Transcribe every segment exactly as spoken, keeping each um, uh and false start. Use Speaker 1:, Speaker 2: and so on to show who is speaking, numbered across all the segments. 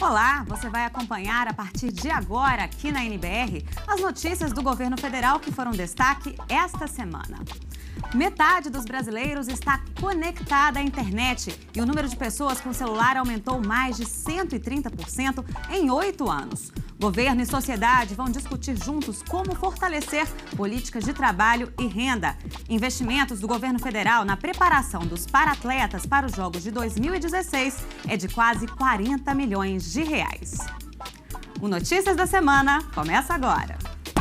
Speaker 1: Olá, você vai acompanhar a partir de agora aqui na N B R as notícias do governo federal que foram destaque esta semana. Metade dos brasileiros está conectada à internet e o número de pessoas com celular aumentou mais de cento e trinta por cento em oito anos. Governo e sociedade vão discutir juntos como fortalecer políticas de trabalho e renda. Investimentos do governo federal na preparação dos paratletas para os Jogos de dois mil e dezesseis é de quase quarenta milhões de reais. O Notícias da Semana começa agora.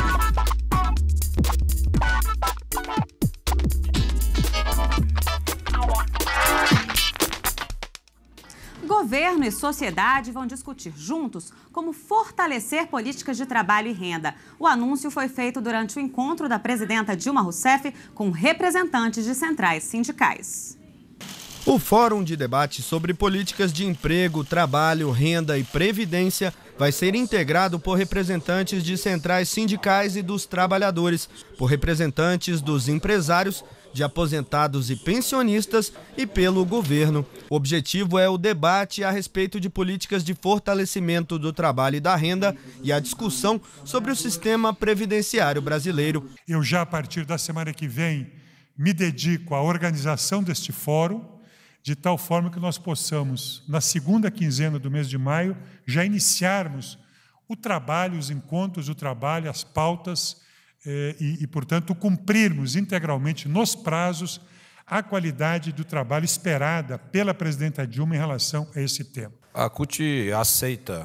Speaker 1: Governo e sociedade vão discutir juntos como fortalecer políticas de trabalho e renda. O anúncio foi feito durante o encontro da presidenta Dilma Rousseff com representantes de centrais sindicais.
Speaker 2: O Fórum de Debate sobre Políticas de Emprego, Trabalho, Renda e Previdência vai ser integrado por representantes de centrais sindicais e dos trabalhadores, por representantes dos empresários, de aposentados e pensionistas e pelo governo. O objetivo é o debate a respeito de políticas de fortalecimento do trabalho e da renda e a discussão sobre o sistema previdenciário brasileiro.
Speaker 3: Eu já, a partir da semana que vem, me dedico à organização deste fórum, de tal forma que nós possamos, na segunda quinzena do mês de maio, já iniciarmos o trabalho, os encontros do trabalho, as pautas, eh, e, e, portanto, cumprirmos integralmente, nos prazos, a qualidade do trabalho esperada pela presidenta Dilma em relação a esse tema.
Speaker 4: A C U T aceita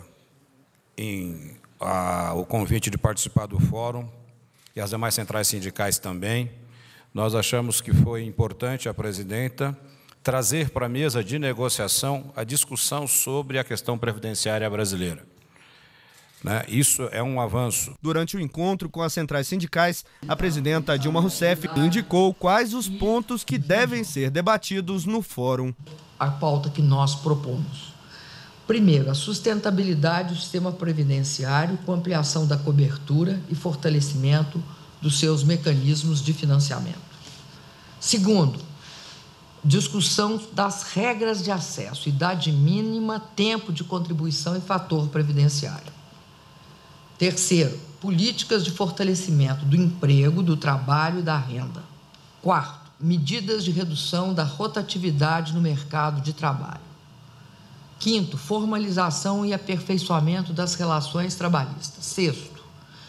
Speaker 4: em, a, o convite de participar do fórum e as demais centrais sindicais também. Nós achamos que foi importante a presidenta trazer para a mesa de negociação a discussão sobre a questão previdenciária brasileira. Né? Isso é um avanço.
Speaker 2: Durante o encontro com as centrais sindicais, a presidenta Dilma Rousseff indicou quais os pontos que devem ser debatidos no fórum.
Speaker 5: A pauta que nós propomos. Primeiro, a sustentabilidade do sistema previdenciário com ampliação da cobertura e fortalecimento dos seus mecanismos de financiamento. Segundo, discussão das regras de acesso, idade mínima, tempo de contribuição e fator previdenciário. Terceiro, políticas de fortalecimento do emprego, do trabalho e da renda. Quarto, medidas de redução da rotatividade no mercado de trabalho. Quinto, formalização e aperfeiçoamento das relações trabalhistas. Sexto,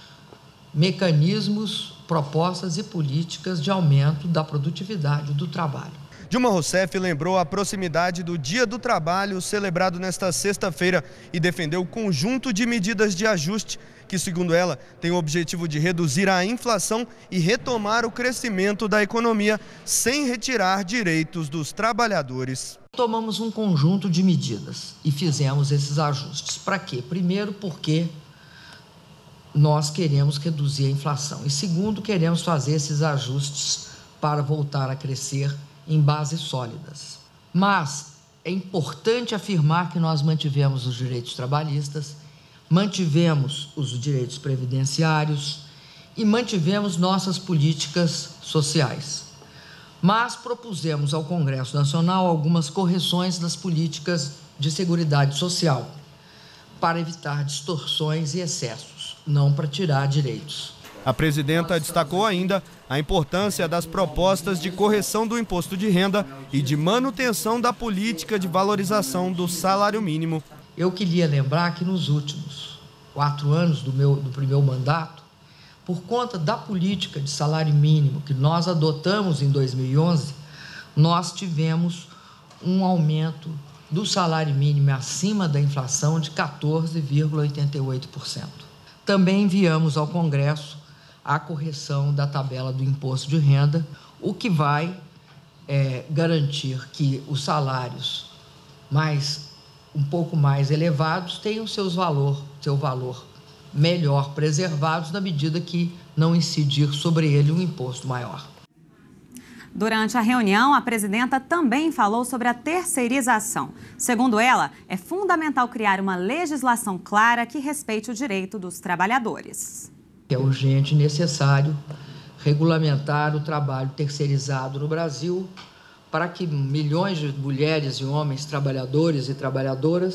Speaker 5: mecanismos, propostas e políticas de aumento da produtividade do trabalho.
Speaker 2: Dilma Rousseff lembrou a proximidade do Dia do Trabalho, celebrado nesta sexta-feira, e defendeu o conjunto de medidas de ajuste que, segundo ela, tem o objetivo de reduzir a inflação e retomar o crescimento da economia sem retirar direitos dos trabalhadores.
Speaker 5: Tomamos um conjunto de medidas e fizemos esses ajustes. Para quê? Primeiro, porque nós queremos reduzir a inflação. E segundo, queremos fazer esses ajustes para voltar a crescer em bases sólidas. Mas é importante afirmar que nós mantivemos os direitos trabalhistas, mantivemos os direitos previdenciários e mantivemos nossas políticas sociais. Mas propusemos ao Congresso Nacional algumas correções das políticas de seguridade social para evitar distorções e excessos, não para tirar direitos.
Speaker 2: A presidenta destacou ainda a importância das propostas de correção do imposto de renda e de manutenção da política de valorização do salário mínimo.
Speaker 5: Eu queria lembrar que nos últimos quatro anos do meu, do primeiro mandato, por conta da política de salário mínimo que nós adotamos em dois mil e onze, nós tivemos um aumento do salário mínimo acima da inflação de quatorze vírgula oitenta e oito por cento. Também enviamos ao Congresso a correção da tabela do imposto de renda, o que vai é, garantir que os salários mais, um pouco mais elevados tenham seus valor, seu valor melhor preservados na medida que não incidir sobre ele um imposto maior.
Speaker 1: Durante a reunião, a presidenta também falou sobre a terceirização. Segundo ela, é fundamental criar uma legislação clara que respeite o direito dos trabalhadores.
Speaker 5: É urgente e necessário regulamentar o trabalho terceirizado no Brasil para que milhões de mulheres e homens trabalhadores e trabalhadoras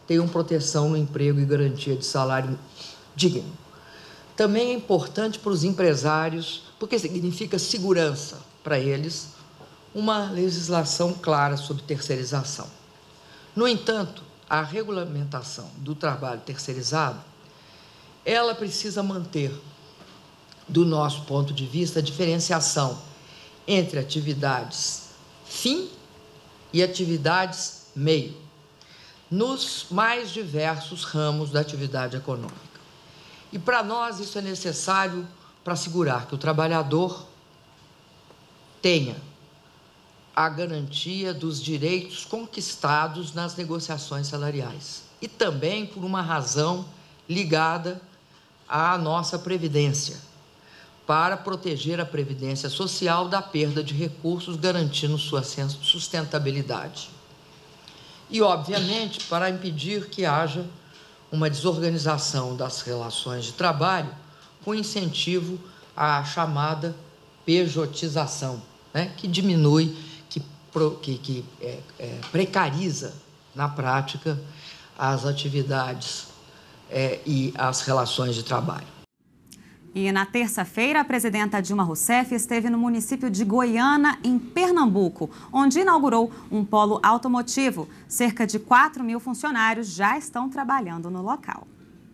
Speaker 5: tenham proteção no emprego e garantia de salário digno. Também é importante para os empresários, porque significa segurança para eles, uma legislação clara sobre terceirização. No entanto, a regulamentação do trabalho terceirizado, ela precisa manter, do nosso ponto de vista, a diferenciação entre atividades fim e atividades meio, nos mais diversos ramos da atividade econômica. E para nós isso é necessário para assegurar que o trabalhador tenha a garantia dos direitos conquistados nas negociações salariais. E também por uma razão ligada à nossa Previdência, para proteger a Previdência Social da perda de recursos, garantindo sua sustentabilidade. E, obviamente, para impedir que haja uma desorganização das relações de trabalho com incentivo à chamada pejotização, né, que diminui, que, que, que é, é, precariza, na prática, as atividades é, e as relações de trabalho.
Speaker 1: E na terça-feira, a presidenta Dilma Rousseff esteve no município de Goiânia, em Pernambuco, onde inaugurou um polo automotivo. Cerca de quatro mil funcionários já estão trabalhando no local.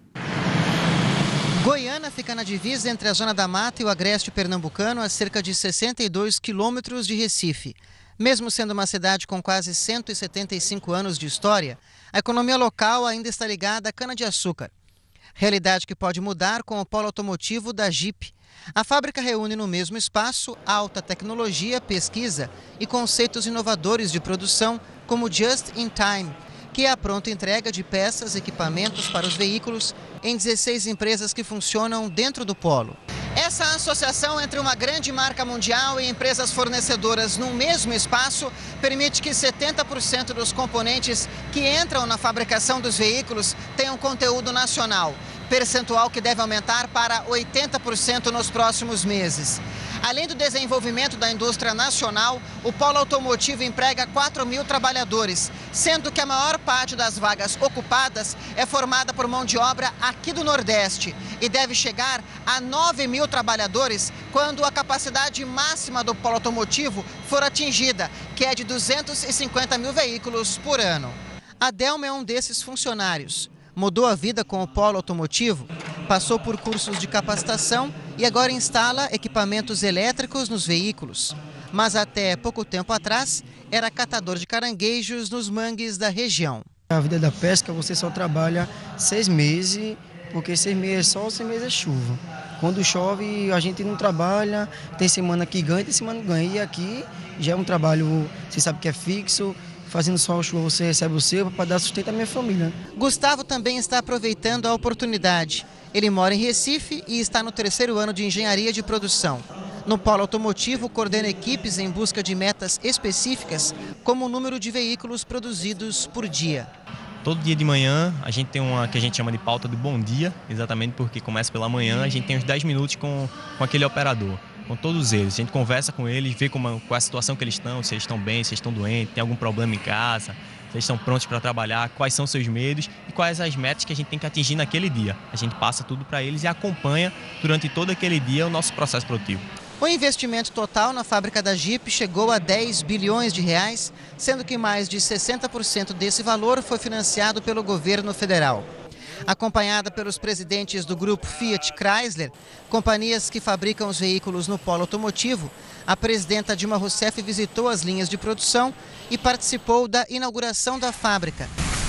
Speaker 6: Goiânia fica na divisa entre a Zona da Mata e o agreste pernambucano, a cerca de sessenta e dois quilômetros de Recife. Mesmo sendo uma cidade com quase cento e setenta e cinco anos de história, a economia local ainda está ligada à cana-de-açúcar. Realidade que pode mudar com o polo automotivo da Jeep. A fábrica reúne no mesmo espaço alta tecnologia, pesquisa e conceitos inovadores de produção, como Just in Time, que é a pronta entrega de peças e equipamentos para os veículos em dezesseis empresas que funcionam dentro do polo. Essa associação entre uma grande marca mundial e empresas fornecedoras no mesmo espaço permite que setenta por cento dos componentes que entram na fabricação dos veículos tenham conteúdo nacional, percentual que deve aumentar para oitenta por cento nos próximos meses. Além do desenvolvimento da indústria nacional, o polo automotivo emprega quatro mil trabalhadores, sendo que a maior parte das vagas ocupadas é formada por mão de obra aqui do Nordeste e deve chegar a nove mil trabalhadores quando a capacidade máxima do polo automotivo for atingida, que é de duzentos e cinquenta mil veículos por ano. A Delma é um desses funcionários. Mudou a vida com o polo automotivo, passou por cursos de capacitação e agora instala equipamentos elétricos nos veículos. Mas até pouco tempo atrás, era catador de caranguejos nos mangues da região.
Speaker 7: A vida da pesca, você só trabalha seis meses, porque seis meses é sol, seis meses é chuva. Quando chove, a gente não trabalha, tem semana que ganha, tem semana que ganha. E aqui já é um trabalho, você sabe que é fixo. Fazendo sol ou chuva, você recebe o seu para dar sustento à minha família.
Speaker 6: Gustavo também está aproveitando a oportunidade. Ele mora em Recife e está no terceiro ano de engenharia de produção. No polo automotivo, coordena equipes em busca de metas específicas, como o número de veículos produzidos por dia.
Speaker 8: Todo dia de manhã a gente tem uma que a gente chama de pauta do bom dia, exatamente porque começa pela manhã, a gente tem uns dez minutos com, com aquele operador. Com todos eles, a gente conversa com eles, vê como, qual é a situação que eles estão, se eles estão bem, se eles estão doentes, tem algum problema em casa, se eles estão prontos para trabalhar, quais são seus medos e quais as metas que a gente tem que atingir naquele dia. A gente passa tudo para eles e acompanha durante todo aquele dia o nosso processo produtivo.
Speaker 6: O investimento total na fábrica da Jeep chegou a dez bilhões de reais, sendo que mais de sessenta por cento desse valor foi financiado pelo governo federal. Acompanhada pelos presidentes do grupo Fiat Chrysler, companhias que fabricam os veículos no polo automotivo, a presidenta Dilma Rousseff visitou as linhas de produção e participou da inauguração da fábrica.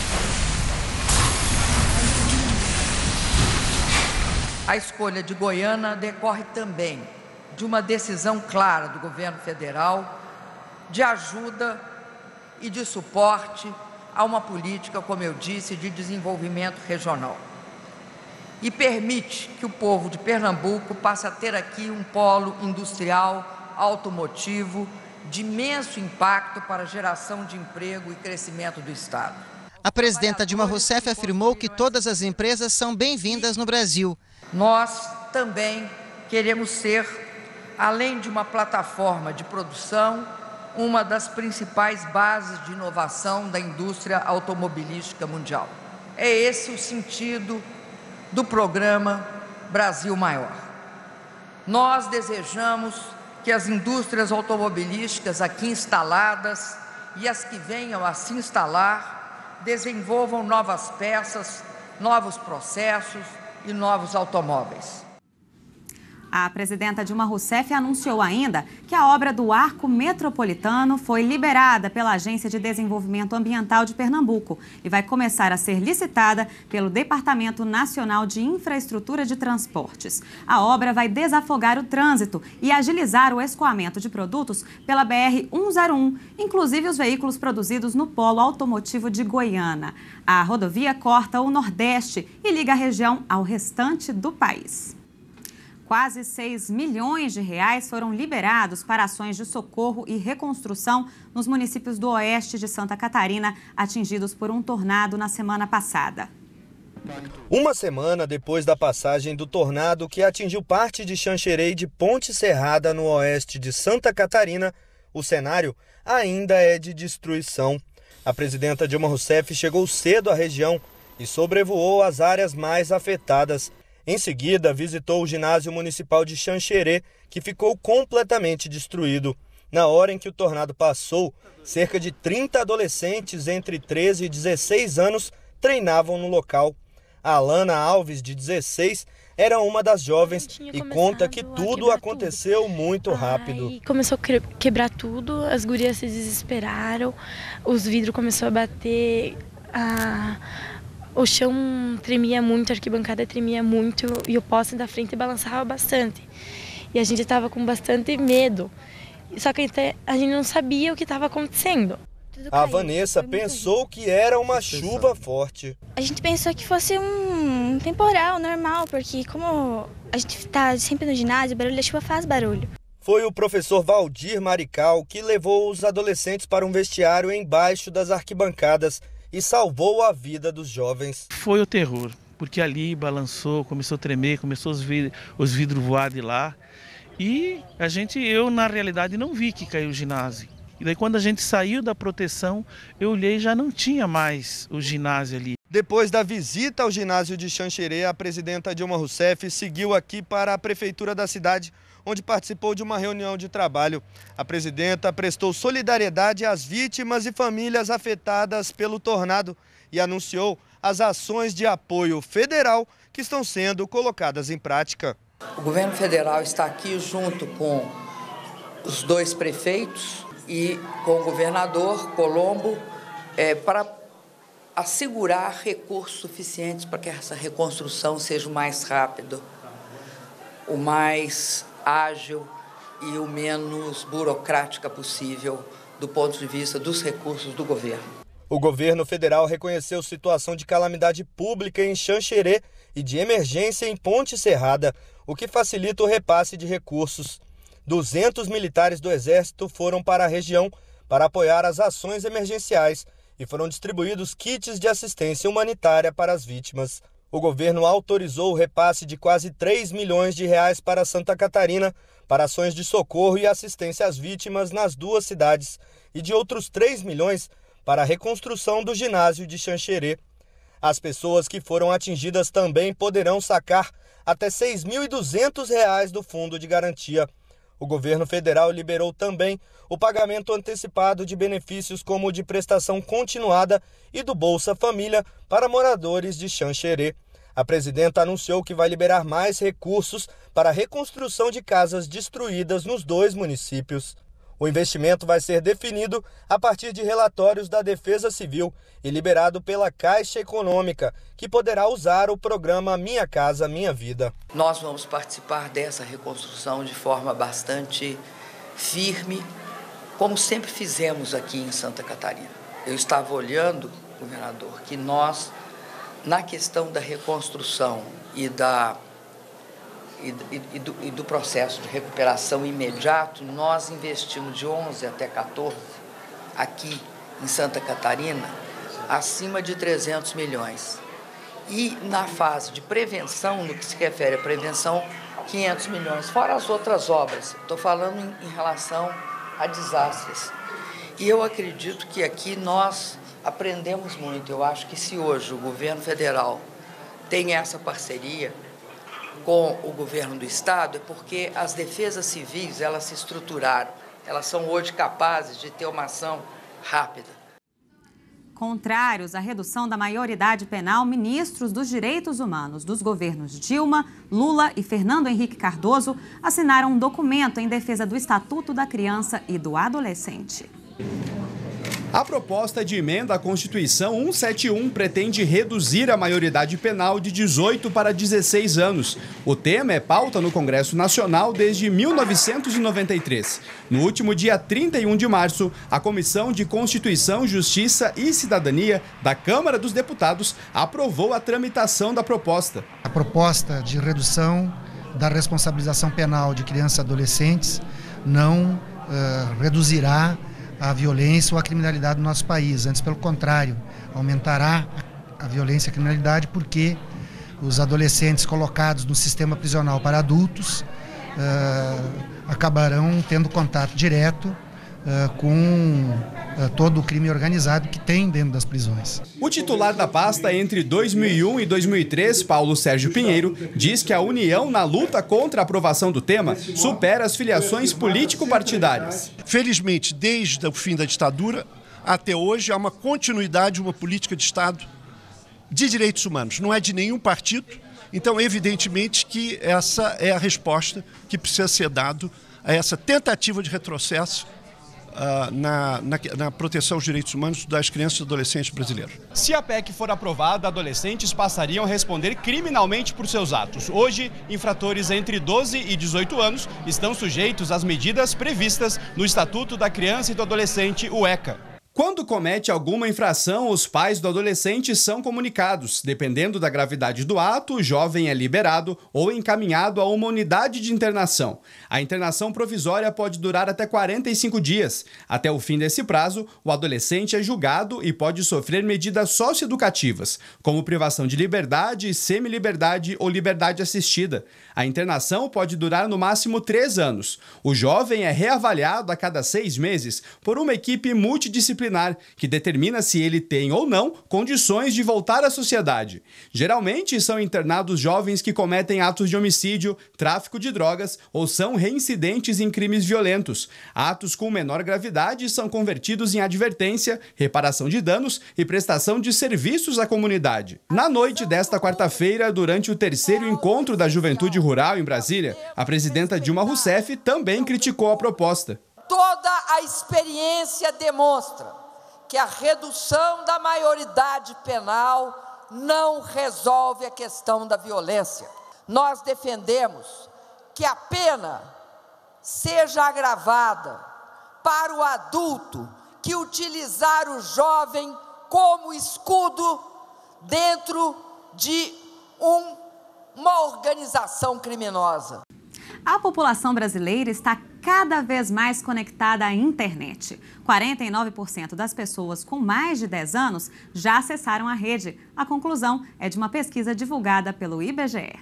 Speaker 5: A escolha de Goiânia decorre também de uma decisão clara do governo federal de ajuda e de suporte a uma política, como eu disse, de desenvolvimento regional. E permite que o povo de Pernambuco passe a ter aqui um polo industrial, automotivo, de imenso impacto para a geração de emprego e crescimento do Estado.
Speaker 6: A presidenta Dilma Rousseff afirmou que todas as empresas são bem-vindas no Brasil.
Speaker 5: Nós também queremos ser, além de uma plataforma de produção, uma das principais bases de inovação da indústria automobilística mundial. É esse o sentido do programa Brasil Maior. Nós desejamos que as indústrias automobilísticas aqui instaladas e as que venham a se instalar desenvolvam novas peças, novos processos e novos automóveis.
Speaker 1: A presidenta Dilma Rousseff anunciou ainda que a obra do Arco Metropolitano foi liberada pela Agência de Desenvolvimento Ambiental de Pernambuco e vai começar a ser licitada pelo Departamento Nacional de Infraestrutura de Transportes. A obra vai desafogar o trânsito e agilizar o escoamento de produtos pela B R cento e um, inclusive os veículos produzidos no Polo Automotivo de Goiânia. A rodovia corta o Nordeste e liga a região ao restante do país. Quase seis milhões de reais foram liberados para ações de socorro e reconstrução nos municípios do oeste de Santa Catarina, atingidos por um tornado na semana passada.
Speaker 2: Uma semana depois da passagem do tornado que atingiu parte de Xanxerê e de Ponte Serrada no oeste de Santa Catarina, o cenário ainda é de destruição. A presidenta Dilma Rousseff chegou cedo à região e sobrevoou as áreas mais afetadas. Em seguida, visitou o ginásio municipal de Xanxerê, que ficou completamente destruído. Na hora em que o tornado passou, cerca de trinta adolescentes entre treze e dezesseis anos treinavam no local. A Alana Alves, de dezesseis, era uma das jovens e conta que tudo aconteceu tudo. muito rápido.
Speaker 9: Aí começou a quebrar tudo, as gurias se desesperaram, os vidros começaram a bater, a... o chão tremia muito, a arquibancada tremia muito e o poste da frente balançava bastante. E a gente estava com bastante medo, só que a gente não sabia o que estava acontecendo.
Speaker 2: A Vanessa pensou que era uma chuva forte.
Speaker 10: A gente pensou que fosse um temporal normal, porque como a gente está sempre no ginásio, o barulho da chuva faz barulho.
Speaker 2: Foi o professor Valdir Marical que levou os adolescentes para um vestiário embaixo das arquibancadas e salvou a vida dos jovens.
Speaker 11: Foi o terror, porque ali balançou, começou a tremer, começou os vidros, os vidros voar de lá. E a gente, eu na realidade não vi que caiu o ginásio. E daí quando a gente saiu da proteção, eu olhei e já não tinha mais o ginásio ali.
Speaker 2: Depois da visita ao ginásio de Xanxerê, a presidenta Dilma Rousseff seguiu aqui para a prefeitura da cidade, onde participou de uma reunião de trabalho. A presidenta prestou solidariedade às vítimas e famílias afetadas pelo tornado e anunciou as ações de apoio federal que estão sendo colocadas em prática.
Speaker 5: O governo federal está aqui junto com os dois prefeitos e com o governador Colombo é, para assegurar recursos suficientes para que essa reconstrução seja o mais rápido, o mais ágil e o menos burocrática possível do ponto de vista dos recursos do governo.
Speaker 2: O governo federal reconheceu situação de calamidade pública em Xanxerê e de emergência em Ponte Serrada, o que facilita o repasse de recursos. duzentos militares do Exército foram para a região para apoiar as ações emergenciais e foram distribuídos kits de assistência humanitária para as vítimas. O governo autorizou o repasse de quase três milhões de reais para Santa Catarina para ações de socorro e assistência às vítimas nas duas cidades e de outros três milhões para a reconstrução do ginásio de Xanxerê. As pessoas que foram atingidas também poderão sacar até seis mil e duzentos reais do fundo de garantia. O governo federal liberou também o pagamento antecipado de benefícios como o de prestação continuada e do Bolsa Família para moradores de Xanxerê. A presidenta anunciou que vai liberar mais recursos para a reconstrução de casas destruídas nos dois municípios. O investimento vai ser definido a partir de relatórios da Defesa Civil e liberado pela Caixa Econômica, que poderá usar o programa Minha Casa Minha Vida.
Speaker 5: Nós vamos participar dessa reconstrução de forma bastante firme, como sempre fizemos aqui em Santa Catarina. Eu estava olhando, governador, que nós, na questão da reconstrução e da E, e, do, e do processo de recuperação imediato, nós investimos de onze até quatorze, aqui em Santa Catarina, acima de trezentos milhões. E na fase de prevenção, no que se refere à prevenção, quinhentos milhões, fora as outras obras. Estou falando em, em relação a desastres. E eu acredito que aqui nós aprendemos muito. Eu acho que se hoje o governo federal tem essa parceria com o governo do estado, é porque as defesas civis, elas se estruturaram. Elas são hoje capazes de ter uma ação rápida.
Speaker 1: Contrários à redução da maioridade penal, ministros dos direitos humanos dos governos Dilma, Lula e Fernando Henrique Cardoso assinaram um documento em defesa do Estatuto da Criança e do Adolescente.
Speaker 12: A proposta de emenda à Constituição cento e setenta e um pretende reduzir a maioridade penal de dezoito para dezesseis anos. O tema é pauta no Congresso Nacional desde mil novecentos e noventa e três. No último dia trinta e um de março, a Comissão de Constituição, Justiça e Cidadania da Câmara dos Deputados aprovou a tramitação da proposta.
Speaker 13: A proposta de redução da responsabilização penal de crianças e adolescentes não uh, reduzirá a violência ou a criminalidade no nosso país. Antes, pelo contrário, aumentará a violência e a criminalidade porque os adolescentes colocados no sistema prisional para adultos uh, acabarão tendo contato direto uh, com uh, todo o crime organizado que tem dentro das prisões.
Speaker 12: O titular da pasta entre dois mil e um e dois mil e três, Paulo Sérgio Pinheiro, diz que a união na luta contra a aprovação do tema supera as filiações político-partidárias.
Speaker 14: Felizmente, desde o fim da ditadura até hoje, há uma continuidade, uma política de Estado de direitos humanos. Não é de nenhum partido, então, evidentemente, que essa é a resposta que precisa ser dada a essa tentativa de retrocesso uh, na, na, na proteção aos direitos humanos das crianças e adolescentes brasileiros.
Speaker 12: Se a P E C for aprovada, adolescentes passariam a responder criminalmente por seus atos. Hoje, infratores entre doze e dezoito anos estão sujeitos às medidas previstas no Estatuto da Criança e do Adolescente, o ECA. Quando comete alguma infração, os pais do adolescente são comunicados. Dependendo da gravidade do ato, o jovem é liberado ou encaminhado a uma unidade de internação. A internação provisória pode durar até quarenta e cinco dias. Até o fim desse prazo, o adolescente é julgado e pode sofrer medidas socioeducativas, como privação de liberdade, semiliberdade ou liberdade assistida. A internação pode durar no máximo três anos. O jovem é reavaliado a cada seis meses por uma equipe multidisciplinar que determina se ele tem ou não condições de voltar à sociedade. Geralmente são internados jovens que cometem atos de homicídio, tráfico de drogas ou são reincidentes em crimes violentos. Atos com menor gravidade são convertidos em advertência, reparação de danos e prestação de serviços à comunidade. Na noite desta quarta-feira, durante o terceiro encontro da Juventude Rural em Brasília, a presidenta Dilma Rousseff também criticou a proposta.
Speaker 5: Toda a experiência demonstra que a redução da maioridade penal não resolve a questão da violência. Nós defendemos que a pena seja agravada para o adulto que utilizar o jovem como escudo dentro de um, uma organização criminosa.
Speaker 1: A população brasileira está cada vez mais conectada à internet. quarenta e nove por cento das pessoas com mais de dez anos já acessaram a rede. A conclusão é de uma pesquisa divulgada pelo I B G E.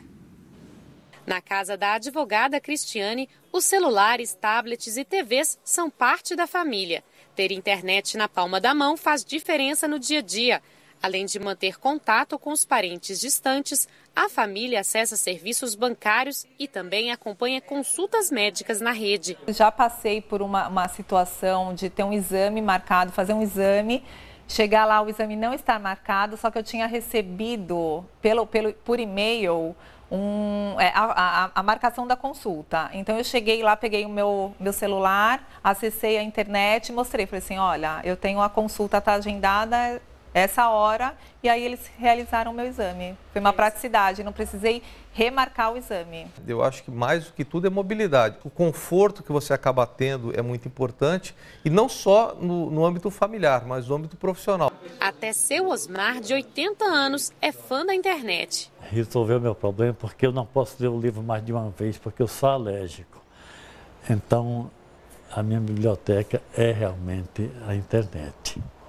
Speaker 15: Na casa da advogada Cristiane, os celulares, tablets e T Vs são parte da família. Ter internet na palma da mão faz diferença no dia a dia. Além de manter contato com os parentes distantes, a família acessa serviços bancários e também acompanha consultas médicas na rede.
Speaker 16: Já passei por uma, uma situação de ter um exame marcado, fazer um exame, chegar lá, o exame não estar marcado, só que eu tinha recebido pelo, pelo, por e-mail um, é, a, a, a marcação da consulta. Então eu cheguei lá, peguei o meu, meu celular, acessei a internet, mostrei, falei assim, olha, eu tenho a consulta, está agendada essa hora, e aí eles realizaram o meu exame. Foi uma praticidade, não precisei remarcar o exame.
Speaker 17: Eu acho que mais do que tudo é mobilidade. O conforto que você acaba tendo é muito importante, e não só no, no âmbito familiar, mas no âmbito profissional.
Speaker 15: Até seu Osmar, de oitenta anos, é fã da internet.
Speaker 18: Resolveu meu problema porque eu não posso ler o livro mais de uma vez, porque eu sou alérgico. Então, a minha biblioteca é realmente a internet.
Speaker 15: A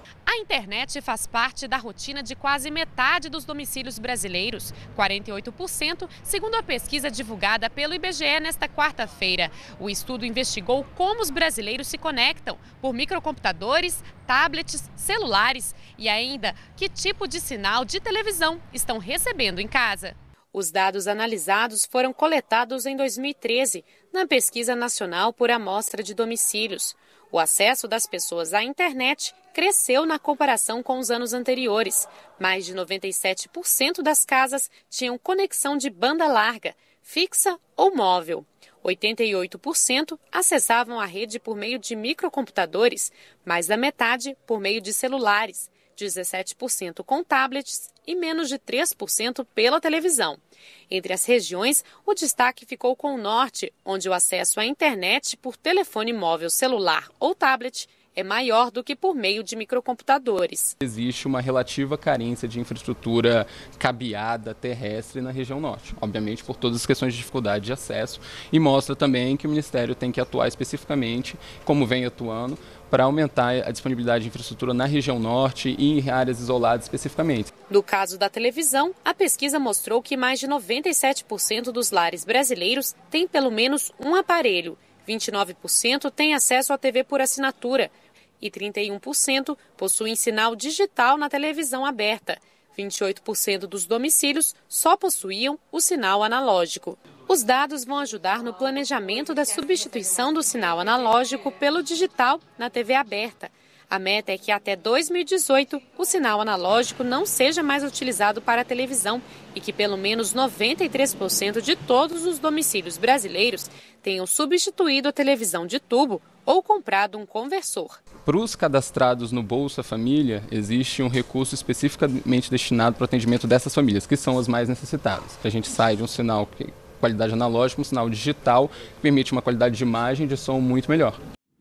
Speaker 15: internet faz parte da rotina de quase metade dos domicílios brasileiros, quarenta e oito por cento, segundo a pesquisa divulgada pelo I B G E nesta quarta-feira. O estudo investigou como os brasileiros se conectam por microcomputadores, tablets, celulares e ainda que tipo de sinal de televisão estão recebendo em casa. Os dados analisados foram coletados em dois mil e treze, na Pesquisa Nacional por Amostra de Domicílios. O acesso das pessoas à internet cresceu na comparação com os anos anteriores. Mais de noventa e sete por cento das casas tinham conexão de banda larga, fixa ou móvel. oitenta e oito por cento acessavam a rede por meio de microcomputadores, mais da metade por meio de celulares, dezessete por cento com tablets e menos de três por cento pela televisão. Entre as regiões, o destaque ficou com o norte, onde o acesso à internet por telefone móvel, celular ou tablet é maior do que por meio de microcomputadores.
Speaker 19: Existe uma relativa carência de infraestrutura cabeada terrestre na região norte, obviamente por todas as questões de dificuldade de acesso, e mostra também que o Ministério tem que atuar especificamente, como vem atuando, para aumentar a disponibilidade de infraestrutura na região norte e em áreas isoladas especificamente.
Speaker 15: No caso da televisão, a pesquisa mostrou que mais de noventa e sete por cento dos lares brasileiros têm pelo menos um aparelho, vinte e nove por cento têm acesso à T V por assinatura e trinta e um por cento possuem sinal digital na televisão aberta. vinte e oito por cento dos domicílios só possuíam o sinal analógico. Os dados vão ajudar no planejamento da substituição do sinal analógico pelo digital na T V aberta. A meta é que até dois mil e dezoito o sinal analógico não seja mais utilizado para a televisão e que pelo menos noventa e três por cento de todos os domicílios brasileiros tenham substituído a televisão de tubo ou comprado um conversor.
Speaker 19: Para os cadastrados no Bolsa Família, existe um recurso especificamente destinado para o atendimento dessas famílias, que são as mais necessitadas. A gente sai de um sinal que qualidade analógica, um sinal digital, que permite uma qualidade de imagem e de som muito melhor.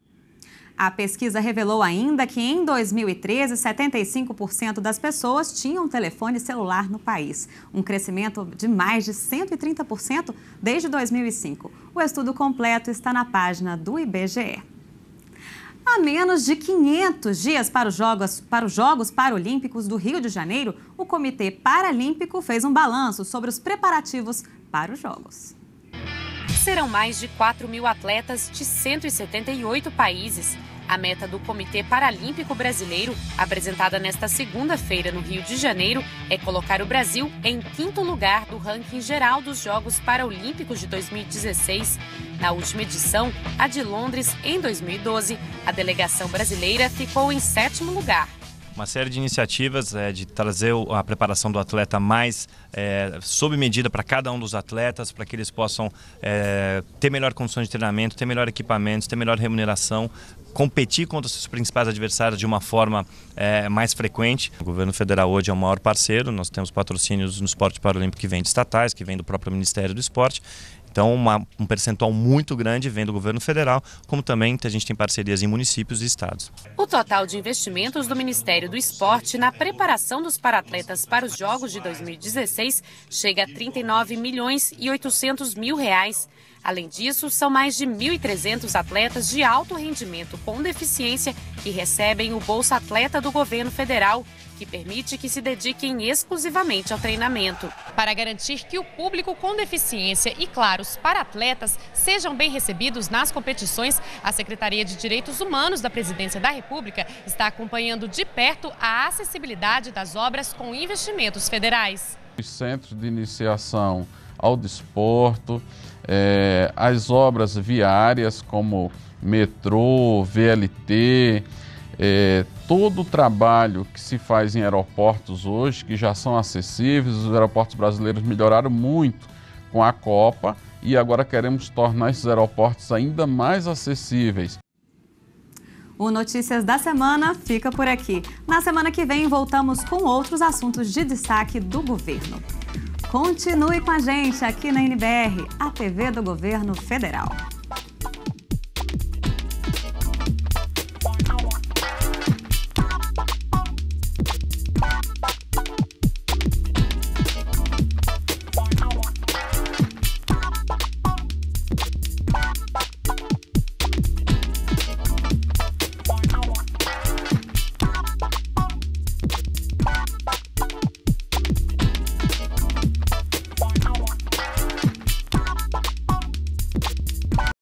Speaker 1: A pesquisa revelou ainda que em dois mil e treze, setenta e cinco por cento das pessoas tinham telefone celular no país, um crescimento de mais de cento e trinta por cento desde dois mil e cinco. O estudo completo está na página do I B G E. A menos de quinhentos dias para os Jogos, para os Jogos Paralímpicos do Rio de Janeiro, o Comitê Paralímpico fez um balanço sobre os preparativos para os Jogos.
Speaker 15: Serão mais de quatro mil atletas de cento e setenta e oito países. A meta do Comitê Paralímpico Brasileiro, apresentada nesta segunda-feira no Rio de Janeiro, é colocar o Brasil em quinto lugar do ranking geral dos Jogos Paralímpicos de dois mil e dezesseis. Na última edição, a de Londres, em dois mil e doze, a delegação brasileira ficou em sétimo lugar.
Speaker 20: Uma série de iniciativas é, de trazer a preparação do atleta mais é, sob medida para cada um dos atletas, para que eles possam é, ter melhor condições de treinamento, ter melhor equipamento, ter melhor remuneração, competir contra os seus principais adversários de uma forma é, mais frequente. O governo federal hoje é o maior parceiro, nós temos patrocínios no esporte paralímpico que vem de estatais, que vem do próprio Ministério do Esporte. Então, uma, um percentual muito grande vem do governo federal, como também a gente tem parcerias em municípios e estados.
Speaker 15: O total de investimentos do Ministério do Esporte na preparação dos paratletas para os Jogos de dois mil e dezesseis chega a trinta e nove milhões e oitocentos mil reais. Além disso, são mais de mil e trezentos atletas de alto rendimento com deficiência que recebem o Bolsa Atleta do governo federal, que permite que se dediquem exclusivamente ao treinamento. Para garantir que o público com deficiência e, claro, os paratletas sejam bem recebidos nas competições, a Secretaria de Direitos Humanos da Presidência da República está acompanhando de perto a acessibilidade das obras com investimentos federais.
Speaker 21: Os centros de iniciação ao desporto, é, as obras viárias como metrô, V L T, é, todo o trabalho que se faz em aeroportos hoje, que já são acessíveis, os aeroportos brasileiros melhoraram muito com a Copa e agora queremos tornar esses aeroportos ainda mais acessíveis.
Speaker 1: O Notícias da Semana fica por aqui. Na semana que vem voltamos com outros assuntos de destaque do governo. Continue com a gente aqui na N B R, a T V do Governo Federal.